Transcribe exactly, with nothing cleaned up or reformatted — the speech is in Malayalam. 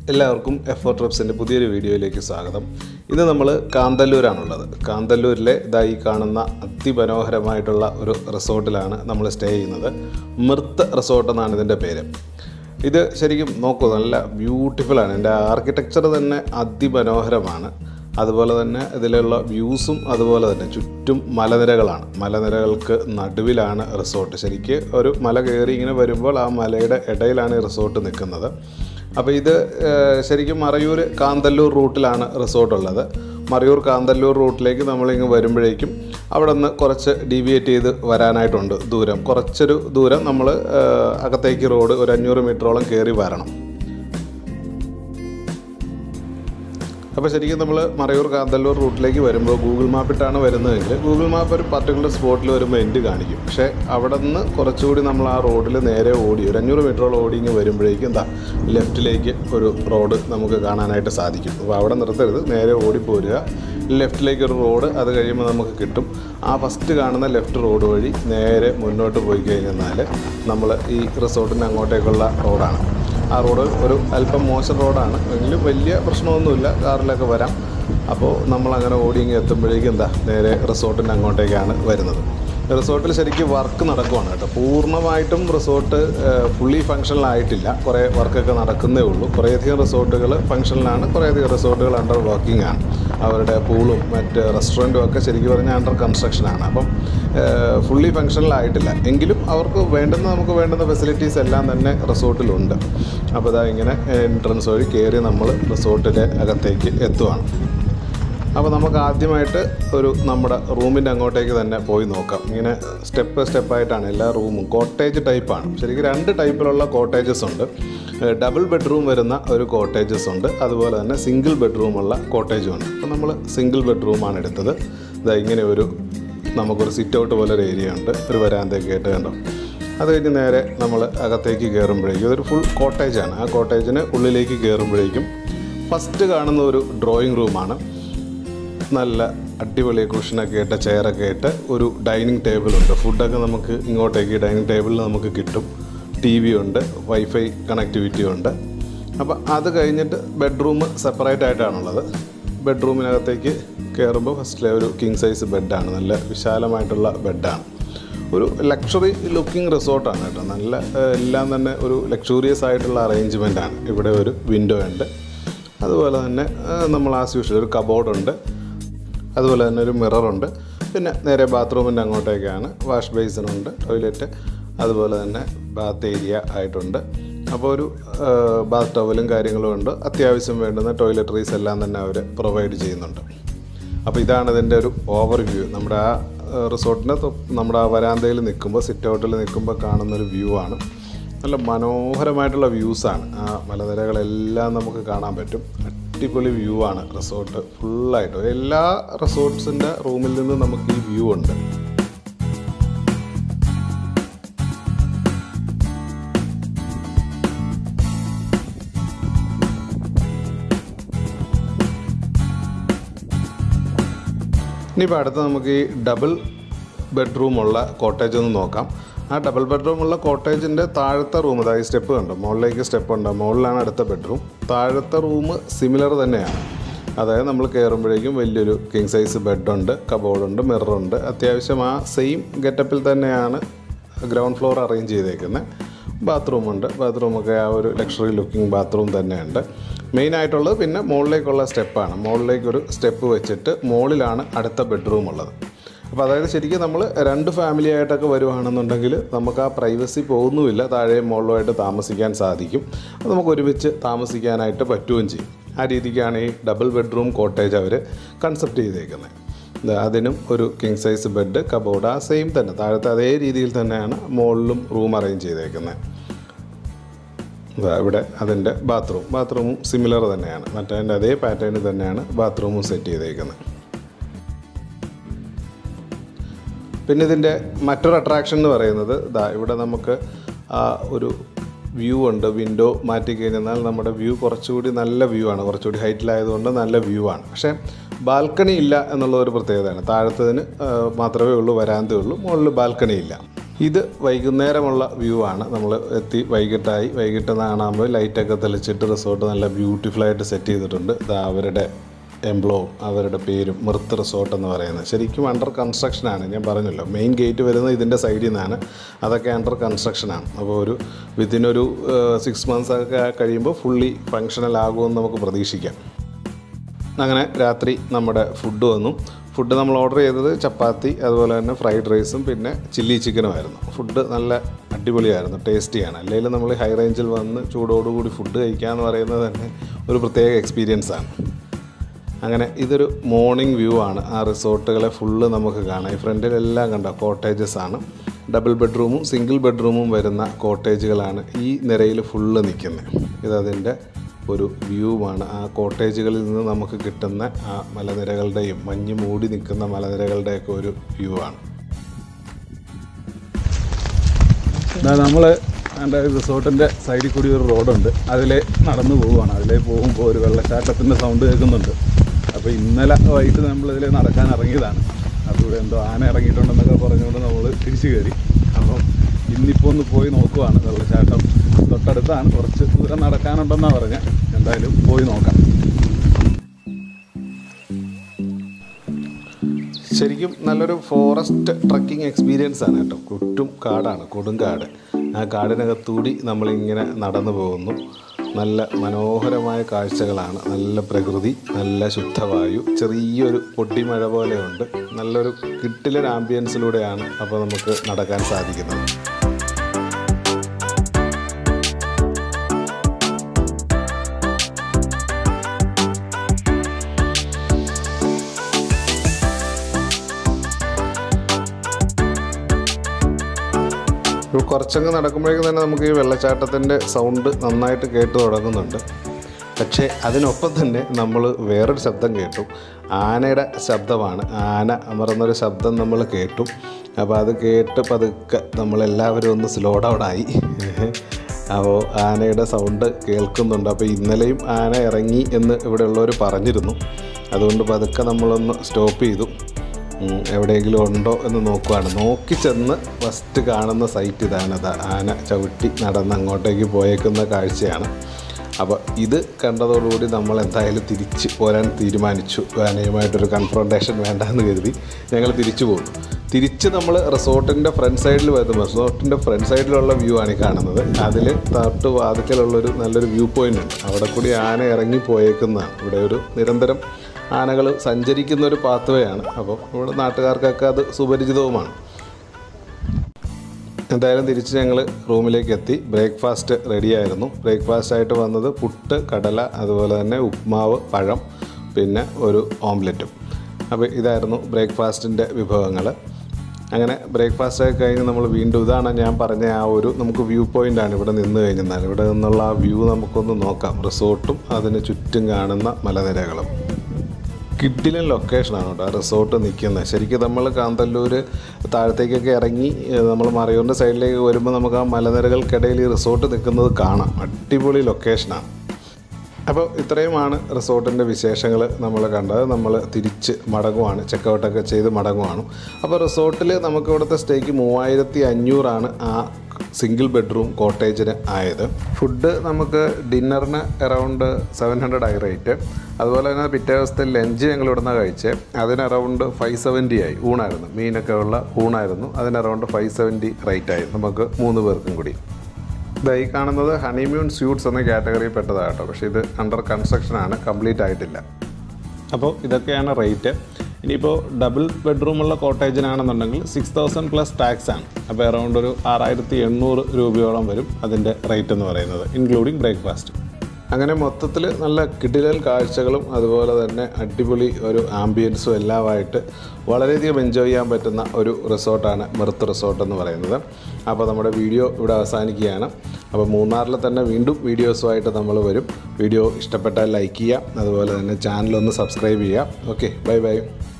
എല്ലാവർക്കും എഫ് ഫോർ ട്രിപ്സിൻ്റെ പുതിയൊരു വീഡിയോയിലേക്ക് സ്വാഗതം. ഇന്ന് നമ്മൾ കാന്തല്ലൂരാണുള്ളത്. കാന്തല്ലൂരിലെ ഇതായി കാണുന്ന അതിമനോഹരമായിട്ടുള്ള ഒരു റിസോർട്ടിലാണ് നമ്മൾ സ്റ്റേ ചെയ്യുന്നത്. മിർത്ത് റിസോർട്ട് എന്നാണ് ഇതിൻ്റെ പേര്. ഇത് ശരിക്കും നോക്കൂ, നല്ല ബ്യൂട്ടിഫുള്ളാണ്. ഇതിൻ്റെ ആർക്കിടെക്ചർ തന്നെ അതിമനോഹരമാണ്. അതുപോലെ തന്നെ ഇതിലുള്ള വ്യൂസും അതുപോലെ തന്നെ ചുറ്റും മലനിരകളാണ്. മലനിരകൾക്ക് നടുവിലാണ് റിസോർട്ട്. ശരിക്ക് ഒരു മല കയറി ഇങ്ങനെ വരുമ്പോൾ ആ മലയുടെ ഇടയിലാണ് ഈ റിസോർട്ട് നിൽക്കുന്നത്. അപ്പോൾ ഇത് ശരിക്കും മറയൂർ കാന്തല്ലൂർ റൂട്ടിലാണ് റിസോർട്ടുള്ളത്. മറയൂർ കാന്തല്ലൂർ റൂട്ടിലേക്ക് നമ്മളിങ്ങ് വരുമ്പോഴേക്കും അവിടെ നിന്ന് കുറച്ച് ഡീവിയേറ്റ് ചെയ്ത് വരാനായിട്ടുണ്ട് ദൂരം. കുറച്ചൊരു ദൂരം നമ്മൾ അകത്തേക്ക് റോഡ് ഒരു അഞ്ഞൂറ് മീറ്ററോളം കയറി വരണം. അപ്പോൾ ശരിക്കും നമ്മൾ മറയൂർ കാന്തല്ലൂർ റൂട്ടിലേക്ക് വരുമ്പോൾ ഗൂഗിൾ മാപ്പിട്ടാണ് വരുന്നതെങ്കിൽ ഗൂഗിൾ മാപ്പ് ഒരു പർട്ടിക്കുലർ സ്പോട്ടിൽ വരുമ്പോൾ എൻഡ് കാണിക്കും. പക്ഷേ അവിടെ നിന്ന് കുറച്ചുകൂടി നമ്മൾ ആ റോഡിൽ നേരെ ഓടി ഒരു അഞ്ഞൂറ് മീറ്ററോളം ഓടി ഇങ്ങ് വരുമ്പോഴേക്കും എന്താ ലെഫ്റ്റിലേക്ക് ഒരു റോഡ് നമുക്ക് കാണാനായിട്ട് സാധിക്കും. അപ്പോൾ അവിടെ നിർത്തരുത്, നേരെ ഓടിപ്പോരുക. ലെഫ്റ്റിലേക്ക് ഒരു റോഡ്, അത് കഴിയുമ്പോൾ നമുക്ക് കിട്ടും. ആ ഫസ്റ്റ് കാണുന്ന ലെഫ്റ്റ് റോഡ് വഴി നേരെ മുന്നോട്ട് പോയി കഴിഞ്ഞാൽ നമ്മൾ ഈ റിസോർട്ടിൻ്റെ അങ്ങോട്ടേക്കുള്ള റോഡാണ്. ആ റോഡ് ഒരു അല്പം മോശം റോഡാണ്, എങ്കിലും വലിയ പ്രശ്നമൊന്നുമില്ല, കാറിലൊക്കെ വരാം. അപ്പോൾ നമ്മളങ്ങനെ ഓടി ഇങ്ങ് എത്തുമ്പോഴേക്കും എന്താ നേരെ റിസോർട്ടിൻ്റെ അങ്ങോട്ടേക്കാണ് വരുന്നത്. റിസോർട്ടിൽ ശരിക്കും വർക്ക് നടക്കുവാണ് കേട്ടോ. പൂർണ്ണമായിട്ടും റിസോർട്ട് ഫുള്ളി ഫങ്ഷണലായിട്ടില്ല, കുറേ വർക്കൊക്കെ നടക്കുന്നേ ഉള്ളൂ. കുറേയധികം റിസോർട്ടുകൾ ഫങ്ഷനിലാണ്, കുറേയധികം റിസോർട്ടുകൾ അണ്ടർ വർക്കിംഗ് ആണ്. അവരുടെ പൂളും മറ്റ് റെസ്റ്റോറൻറ്റും ഒക്കെ ശരിക്കും പറഞ്ഞാൽ അണ്ടർ കൺസ്ട്രക്ഷനാണ്. അപ്പം ഫുള്ളി ഫങ്ഷണലായിട്ടില്ല, എങ്കിലും അവർക്ക് വേണ്ടുന്ന നമുക്ക് വേണ്ടുന്ന ഫെസിലിറ്റീസ് എല്ലാം തന്നെ റിസോർട്ടിലുണ്ട്. അപ്പോൾ ഇതാ ഇങ്ങനെ എൻട്രൻസ് വഴി കയറി നമ്മൾ റിസോർട്ടിൻ്റെ അകത്തേക്ക് എത്തുവാണ്. അപ്പോൾ നമുക്ക് ആദ്യമായിട്ട് ഒരു നമ്മുടെ റൂമിൻ്റെ അങ്ങോട്ടേക്ക് തന്നെ പോയി നോക്കാം. ഇങ്ങനെ സ്റ്റെപ്പ് സ്റ്റെപ്പായിട്ടാണ് എല്ലാ റൂമും. കോട്ടേജ് ടൈപ്പാണ്. ശരിക്കും രണ്ട് ടൈപ്പിലുള്ള കോട്ടേജസ് ഉണ്ട്. ഡബിൾ ബെഡ്റൂം വരുന്ന ഒരു കോട്ടേജസ് ഉണ്ട്, അതുപോലെ തന്നെ സിംഗിൾ ബെഡ്റൂമുള്ള കോട്ടേജും ഉണ്ട്. അപ്പോൾ നമ്മൾ സിംഗിൾ ബെഡ്റൂമാണ് എടുത്തത്. ഇതാ ഇങ്ങനെ ഒരു നമുക്കൊരു സിറ്റ് ഔട്ട് പോലെ ഒരു ഏരിയ ഉണ്ട്, ഒരു വരാന്തയൊക്കെ ആയിട്ട് കണ്ടോ. അത് കഴിഞ്ഞ് നേരെ നമ്മൾ അകത്തേക്ക് കയറുമ്പോഴേക്കും ഇതൊരു ഫുൾ കോട്ടേജാണ്. ആ കോട്ടേജിന് ഉള്ളിലേക്ക് കയറുമ്പോഴേക്കും ഫസ്റ്റ് കാണുന്ന ഒരു ഡ്രോയിങ് റൂമാണ്. നല്ല അടിപൊളി കുഷനൊക്കെ ഇട്ട് ചെയറൊക്കെ ഇട്ട് ഒരു ഡൈനിങ് ടേബിളുണ്ട്. ഫുഡൊക്കെ നമുക്ക് ഇങ്ങോട്ടേക്ക് ഡൈനിങ് ടേബിളിൽ നമുക്ക് കിട്ടും. ടി വി ഉണ്ട്, വൈഫൈ കണക്ടിവിറ്റി ഉണ്ട്. അപ്പോൾ അത് കഴിഞ്ഞിട്ട് ബെഡ്റൂം സെപ്പറേറ്റ് ആയിട്ടാണുള്ളത്. ബെഡ്റൂമിനകത്തേക്ക് കയറുമ്പോൾ ഫസ്റ്റിലെ ഒരു കിങ് സൈസ് ബെഡാണ്. നല്ല വിശാലമായിട്ടുള്ള ബെഡാണ്. ഒരു ലക്ഷറി ലുക്കിംഗ് റിസോർട്ടാണ് കേട്ടോ. നല്ല എല്ലാം തന്നെ ഒരു ലക്ഷൂറിയസ് ആയിട്ടുള്ള അറേഞ്ച്മെൻറ്റാണ്. ഇവിടെ ഒരു വിൻഡോ ഉണ്ട്, അതുപോലെ തന്നെ നമ്മൾ ആസ് യൂഷ്വൽ ഒരു കബോർഡുണ്ട്, അതുപോലെ തന്നെ ഒരു മിററുണ്ട്. പിന്നെ നേരെ ബാത്റൂമിൻ്റെ അങ്ങോട്ടേക്കാണ്. വാഷ് ബേസിനുണ്ട്, ടോയ്ലറ്റ്, അതുപോലെ തന്നെ ബാത്ത് ഏരിയ ആയിട്ടുണ്ട്. അപ്പോൾ ഒരു ബാത്ത് ടവലും കാര്യങ്ങളും ഉണ്ട്. അത്യാവശ്യം വേണ്ടുന്ന ടോയ്ലറ്ററീസ് എല്ലാം തന്നെ അവർ പ്രൊവൈഡ് ചെയ്യുന്നുണ്ട്. അപ്പോൾ ഇതാണ് ഇതിൻ്റെ ഒരു ഓവർ വ്യൂ. നമ്മുടെ ആ റിസോർട്ടിൻ്റെ നമ്മുടെ ആ വരാന്തയിൽ നിൽക്കുമ്പോൾ, സിറ്റ് ഔട്ടിൽ നിൽക്കുമ്പോൾ കാണുന്നൊരു വ്യൂ ആണ്. നല്ല മനോഹരമായിട്ടുള്ള വ്യൂസാണ്. ആ മലനിരകളെല്ലാം നമുക്ക് കാണാൻ പറ്റും. അടിപൊളി വ്യൂ ആണ് റിസോർട്ട് ഫുള്ളായിട്ട്. എല്ലാ റിസോർട്ട്സിൻ്റെ റൂമിൽ നിന്നും നമുക്ക് ഈ വ്യൂ ഉണ്ട്. ഇനിയിപ്പോൾ അടുത്ത് നമുക്ക് ഈ ഡബിൾ ബെഡ്റൂമുള്ള കോട്ടേജ് ഒന്ന് നോക്കാം. ആ ഡബിൾ ബെഡ്റൂമുള്ള കോട്ടേജിൻ്റെ താഴത്തെ റൂം, അതായത് സ്റ്റെപ്പ് കണ്ടോ, മുകളിലേക്ക് സ്റ്റെപ്പ് ഉണ്ട്, മുകളിലാണ് അടുത്ത ബെഡ്റൂം. താഴത്തെ റൂം സിമിലർ തന്നെയാണ്. അതായത് നമ്മൾ കയറുമ്പോഴേക്കും വലിയൊരു കിങ് സൈസ് ബെഡുണ്ട്, കബോർഡുണ്ട്, മിററുണ്ട്. അത്യാവശ്യം ആ സെയിം ഗെറ്റപ്പിൽ തന്നെയാണ് ഗ്രൗണ്ട് ഫ്ലോർ അറേഞ്ച് ചെയ്തേക്കുന്നത്. ബാത്റൂമുണ്ട്, ബാത്റൂമൊക്കെ ആ ഒരു ലക്ഷറി ലുക്കിംഗ് ബാത്റൂം തന്നെയുണ്ട്. മെയിനായിട്ടുള്ളത് പിന്നെ മുകളിലേക്കുള്ള സ്റ്റെപ്പാണ്. മുകളിലേക്കൊരു സ്റ്റെപ്പ് വെച്ചിട്ട് മുകളിലാണ് അടുത്ത ബെഡ്റൂം ഉള്ളത്. അപ്പോൾ അതായത് ശരിക്കും നമ്മൾ രണ്ട് ഫാമിലി ആയിട്ടൊക്കെ വരുവാണെന്നുണ്ടെങ്കിൽ നമുക്ക് ആ പ്രൈവസി പോകുന്നുമില്ല. താഴെയും മുകളിലുമായിട്ട് താമസിക്കാൻ സാധിക്കും. അത് നമുക്ക് ഒരുമിച്ച് താമസിക്കാനായിട്ട് പറ്റുകയും ചെയ്യും. ആ രീതിക്കാണ് ഈ ഡബിൾ ബെഡ്റൂം കോട്ടേജ് അവർ കൺസെപ്റ്റ് ചെയ്തേക്കുന്നത്. അതിനും ഒരു കിങ് സൈസ് ബെഡ്, കബോർഡ് ആ സെയിം തന്നെ, താഴത്തെ അതേ രീതിയിൽ തന്നെയാണ് മുകളിലും റൂം അറേഞ്ച് ചെയ്തേക്കുന്നത്. ഇവിടെ അതിൻ്റെ ബാത്റൂം ബാത്റൂമും സിമിലർ തന്നെയാണ്. മറ്റതിൻ്റെ അതേ പാറ്റേണിൽ തന്നെയാണ് ബാത്റൂമും സെറ്റ് ചെയ്തേക്കുന്നത്. പിന്നെ ഇതിൻ്റെ മറ്റൊരു അട്രാക്ഷൻ എന്ന് പറയുന്നത് ഇതാ ഇവിടെ നമുക്ക് ആ ഒരു വ്യൂ ഉണ്ട്. വിൻഡോ മാറ്റി കഴിഞ്ഞാൽ നമ്മുടെ വ്യൂ കുറച്ചുകൂടി നല്ല വ്യൂ ആണ്. കുറച്ചുകൂടി ഹൈറ്റിലായതുകൊണ്ട് നല്ല വ്യൂ ആണ്. പക്ഷേ ബാൽക്കണി ഇല്ല എന്നുള്ള ഒരു പ്രത്യേകതയാണ്. താഴത്തതിന് മാത്രമേ ഉള്ളൂ വരാന്തേ ഉള്ളൂ, മുകളിൽ ബാൽക്കണി ഇല്ല. ഇത് വൈകുന്നേരമുള്ള വ്യൂ ആണ്. നമ്മൾ എത്തി വൈകിട്ടായി, വൈകിട്ട് കാണാകുമ്പോൾ ലൈറ്റൊക്കെ തെളിച്ചിട്ട് റിസോർട്ട് നല്ല ബ്യൂട്ടിഫുള്ളായിട്ട് സെറ്റ് ചെയ്തിട്ടുണ്ട്. ഇത് അവരുടെ എംബ്ലവും അവരുടെ പേരും മിർത്ത് റിസോർട്ട് എന്ന് പറയുന്നത്. ശരിക്കും അണ്ടർ കൺസ്ട്രക്ഷനാണ്. ഞാൻ പറഞ്ഞല്ലോ, മെയിൻ ഗേറ്റ് വരുന്നത് ഇതിൻ്റെ സൈഡിൽ നിന്നാണ്. അതൊക്കെ അണ്ടർ കൺസ്ട്രക്ഷനാണ്. അപ്പോൾ ഒരു വിത്തിനൊരു സിക്സ് മന്ത്സ് ഒക്കെ കഴിയുമ്പോൾ ഫുള്ളി ഫങ്ഷണൽ ആകുമെന്ന് നമുക്ക് പ്രതീക്ഷിക്കാം. അങ്ങനെ രാത്രി നമ്മുടെ ഫുഡ് വന്നു. ഫുഡ് നമ്മൾ ഓർഡർ ചെയ്തത് ചപ്പാത്തി, അതുപോലെ തന്നെ ഫ്രൈഡ് റൈസും പിന്നെ ചില്ലി ചിക്കനുമായിരുന്നു. ഫുഡ് നല്ല അടിപൊളിയായിരുന്നു, ടേസ്റ്റിയാണ്. അല്ലെങ്കിൽ നമ്മൾ ഹൈ റേഞ്ചിൽ വന്ന് ചൂടോടുകൂടി ഫുഡ് കഴിക്കുക എന്ന് പറയുന്നത് തന്നെ ഒരു പ്രത്യേക എക്സ്പീരിയൻസാണ്. അങ്ങനെ ഇതൊരു മോർണിംഗ് വ്യൂ ആണ്. ആ റിസോർട്ടുകളെ ഫുള്ള് നമുക്ക് കാണാം. ഈ ഫ്രണ്ടിലെല്ലാം കണ്ട കോട്ടേജസ് ആണ്. ഡബിൾ ബെഡ്റൂമും സിംഗിൾ ബെഡ്റൂമും വരുന്ന കോട്ടേജുകളാണ് ഈ നിരയിൽ ഫുള്ള് നിൽക്കുന്നത്. ഇതതിൻ്റെ ഒരു വ്യൂവാണ്. ആ കോട്ടേജുകളിൽ നിന്ന് നമുക്ക് കിട്ടുന്ന ആ മലനിരകളുടെയും മഞ്ഞ് മൂടി നിൽക്കുന്ന മലനിരകളുടെയൊക്കെ ഒരു വ്യൂ ആണ്. നമ്മൾ എൻ്റെ റിസോർട്ടിൻ്റെ സൈഡിൽ കൂടി ഒരു റോഡുണ്ട്, അതിലേ നടന്നു പോവുകയാണ്. അതിലേ പോകുമ്പോൾ ഒരു വെള്ളച്ചാട്ടത്തിൻ്റെ സൗണ്ട് കേൾക്കുന്നുണ്ട്. അപ്പോൾ ഇന്നലെ വൈകിട്ട് നമ്മളിതിൽ നടക്കാൻ ഇറങ്ങിയതാണ്. അതിലൂടെ എന്തോ ആന ഇറങ്ങിയിട്ടുണ്ടെന്നൊക്കെ പറഞ്ഞുകൊണ്ട് നമ്മൾ തിരിച്ചു കയറി. അപ്പം ഇന്നിപ്പോൾ ഒന്ന് പോയി നോക്കുവാണ്. വെള്ളച്ചാട്ടം തൊട്ടടുത്താണ്, കുറച്ച് ദൂരം നടക്കാനുണ്ടെന്നാണ് പറഞ്ഞത്. എന്തായാലും പോയി നോക്കാം. ശരിക്കും നല്ലൊരു ഫോറസ്റ്റ് ട്രക്കിംഗ് എക്സ്പീരിയൻസ് ആണ് കേട്ടോ. ചുറ്റും കാടാണ്, കൊടുങ്കാട്. ആ കാടിനകത്തൂടി നമ്മളിങ്ങനെ നടന്നു പോകുന്നു. നല്ല മനോഹരമായ കാഴ്ചകളാണ്. നല്ല പ്രകൃതി, നല്ല ശുദ്ധവായു, ചെറിയൊരു പൊടിമഴ പോലെയുണ്ട്. നല്ലൊരു കിട്ടിലൊരു ആംബിയൻസിലൂടെയാണ് അപ്പോൾ നമുക്ക് നടക്കാൻ സാധിക്കുന്നത്. കുറച്ചങ്ങ് നടക്കുമ്പോഴേക്കും തന്നെ നമുക്ക് ഈ വെള്ളച്ചാട്ടത്തിൻ്റെ സൗണ്ട് നന്നായിട്ട് കേട്ട് തുടങ്ങുന്നുണ്ട്. പക്ഷേ അതിനൊപ്പം തന്നെ നമ്മൾ വേറൊരു ശബ്ദം കേട്ടു. ആനയുടെ ശബ്ദമാണ്. ആന അമർന്നൊരു ശബ്ദം നമ്മൾ കേട്ടു. അപ്പോൾ അത് കേട്ട് പതുക്കെ നമ്മളെല്ലാവരും ഒന്ന് സ്ലോ ഡൗൺ ആയി. അപ്പോൾ ആനയുടെ സൗണ്ട് കേൾക്കുന്നുണ്ട്. അപ്പോൾ ഇന്നലെയും ആന ഇറങ്ങി എന്ന് ഇവിടെയുള്ളവർ പറഞ്ഞിരുന്നു. അതുകൊണ്ട് പതുക്കെ നമ്മളൊന്ന് സ്റ്റോപ്പ് ചെയ്തു. എവിടെയെങ്കിലും ഉണ്ടോ എന്ന് നോക്കുവാണ്. നോക്കി ചെന്ന് ഫസ്റ്റ് കാണുന്ന സൈറ്റ് ഇതാണ്. ആന ചവിട്ടി നടന്ന് അങ്ങോട്ടേക്ക് പോയേക്കുന്ന കാഴ്ചയാണ്. അപ്പോൾ ഇത് കണ്ടതോടുകൂടി നമ്മൾ എന്തായാലും തിരിച്ച് പോരാൻ തീരുമാനിച്ചു. ആനയുമായിട്ടൊരു കൺഫ്രണ്ടേഷൻ വേണ്ടെന്ന് കരുതി ഞങ്ങൾ തിരിച്ചു പോകുന്നു. തിരിച്ച് നമ്മൾ റിസോർട്ടിൻ്റെ ഫ്രണ്ട് സൈഡിൽ വരുമ്പോൾ റിസോർട്ടിൻ്റെ ഫ്രണ്ട് സൈഡിലുള്ള വ്യൂ ആണ് ഈ കാണുന്നത്. അതിൽ തൊട്ട് വാതിക്കലുള്ളൊരു നല്ലൊരു വ്യൂ പോയിൻ്റ് ഉണ്ട്. അവിടെ കൂടി ആന ഇറങ്ങി പോയേക്കുന്നതാണ്. ഇവിടെ ഒരു നിരന്തരം ആനകൾ സഞ്ചരിക്കുന്ന ഒരു പാത്വേ ആണ്. അപ്പോൾ ഇവിടെ നാട്ടുകാർക്കൊക്കെ അത് സുപരിചിതവുമാണ്. എന്തായാലും തിരിച്ച് ഞങ്ങൾ റൂമിലേക്ക് എത്തി. ബ്രേക്ക്ഫാസ്റ്റ് റെഡിയായിരുന്നു. ബ്രേക്ക്ഫാസ്റ്റായിട്ട് വന്നത് പുട്ട്, കടല, അതുപോലെ തന്നെ ഉപ്മാവ്, പഴം, പിന്നെ ഒരു ഓംലെറ്റും. അപ്പോൾ ഇതായിരുന്നു ബ്രേക്ക്ഫാസ്റ്റിൻ്റെ വിഭവങ്ങൾ. അങ്ങനെ ബ്രേക്ക്ഫാസ്റ്റൊക്കെ കഴിഞ്ഞ് നമ്മൾ വീണ്ടും ഇതാണ് ഞാൻ പറഞ്ഞ ആ ഒരു നമുക്ക് വ്യൂ പോയിൻ്റാണ് ഇവിടെ നിന്ന് കഴിഞ്ഞാൽ. ഇവിടെ നിന്നുള്ള ആ വ്യൂ നമുക്കൊന്ന് നോക്കാം. റിസോർട്ടും അതിന് ചുറ്റും കാണുന്ന മലനിരകളും. കിഡിലൻ ലൊക്കേഷനാണ് കേട്ടോ റിസോർട്ട് നിൽക്കുന്നത്. ശരിക്കും നമ്മൾ കാന്തല്ലൂർ താഴത്തേക്കൊക്കെ ഇറങ്ങി നമ്മൾ മറയൂരിൻ്റെ സൈഡിലേക്ക് വരുമ്പോൾ നമുക്ക് ആ മലനിരകൾക്കിടയിൽ ഈ റിസോർട്ട് നിൽക്കുന്നത് കാണാം. അടിപൊളി ലൊക്കേഷനാണ്. അപ്പോൾ ഇത്രയുമാണ് റിസോർട്ടിൻ്റെ വിശേഷങ്ങൾ നമ്മൾ കണ്ടത്. നമ്മൾ തിരിച്ച് മടങ്ങുവാണ്, ചെക്കൗട്ടൊക്കെ ചെയ്ത് മടങ്ങുവാണ്. അപ്പോൾ റിസോർട്ടിൽ നമുക്ക് ഇവിടുത്തെ സ്റ്റേക്ക് മൂവായിരത്തി അഞ്ഞൂറാണ് ആ സിംഗിൾ ബെഡ്റൂം കോട്ടേജിന് ആയത്. ഫുഡ് നമുക്ക് ഡിന്നറിന് അറൗണ്ട് സെവൻ ഹൺഡ്രഡ് ആയി റേറ്റ്. അതുപോലെ തന്നെ പിറ്റേ ദിവസത്തെ ലഞ്ച് ഞങ്ങൾ ഇവിടുന്ന് കഴിച്ച് അതിന് അറൗണ്ട് ഫൈവ് സെവൻറ്റി ആയി. ഊണായിരുന്നു, മീനൊക്കെ ഉള്ള ഊണായിരുന്നു. അതിന് അറൗണ്ട് ഫൈവ് സെവൻറ്റി റേറ്റായി നമുക്ക് മൂന്ന് പേർക്കും കൂടി. ഇതായി കാണുന്നത് ഹണിമൂൺ സ്യൂട്ട്സ് എന്ന കാറ്റഗറിയിൽ പെട്ടതാണ് കേട്ടോ. പക്ഷേ ഇത് അണ്ടർ കൺസ്ട്രക്ഷനാണ്, കംപ്ലീറ്റ് ആയിട്ടില്ല. അപ്പോൾ ഇതൊക്കെയാണ് റേറ്റ്. ഇനിയിപ്പോൾ ഡബിൾ ബെഡ്റൂമുള്ള കോട്ടേജിനാണെന്നുണ്ടെങ്കിൽ സിക്സ് തൗസൻഡ് പ്ലസ് ടാക്സ് ആണ്. അപ്പോൾ അറൗണ്ട് ഒരു ആറായിരത്തി എണ്ണൂറ് രൂപയോളം വരും അതിൻ്റെ റേറ്റ് എന്ന് പറയുന്നത്, ഇൻക്ലൂഡിങ് ബ്രേക്ക്ഫാസ്റ്റ്. അങ്ങനെ മൊത്തത്തിൽ നല്ല കിടിലൻ കാഴ്ചകളും അതുപോലെ തന്നെ അടിപൊളി ഒരു ആംബിയൻസും എല്ലാമായിട്ട് വളരെയധികം എൻജോയ് ചെയ്യാൻ പറ്റുന്ന ഒരു റിസോർട്ടാണ് മിർത്ത് റിസോർട്ട് എന്ന് പറയുന്നത്. അപ്പോൾ നമ്മുടെ വീഡിയോ ഇവിടെ അവസാനിക്കുകയാണ്. അപ്പോൾ മൂന്നാറിൽ തന്നെ വീണ്ടും വീഡിയോസുമായിട്ട് നമ്മൾ വരും. വീഡിയോ ഇഷ്ടപ്പെട്ടാൽ ലൈക്ക് ചെയ്യുക, അതുപോലെ തന്നെ ചാനലൊന്ന് സബ്സ്ക്രൈബ് ചെയ്യുക. Okay, bye by.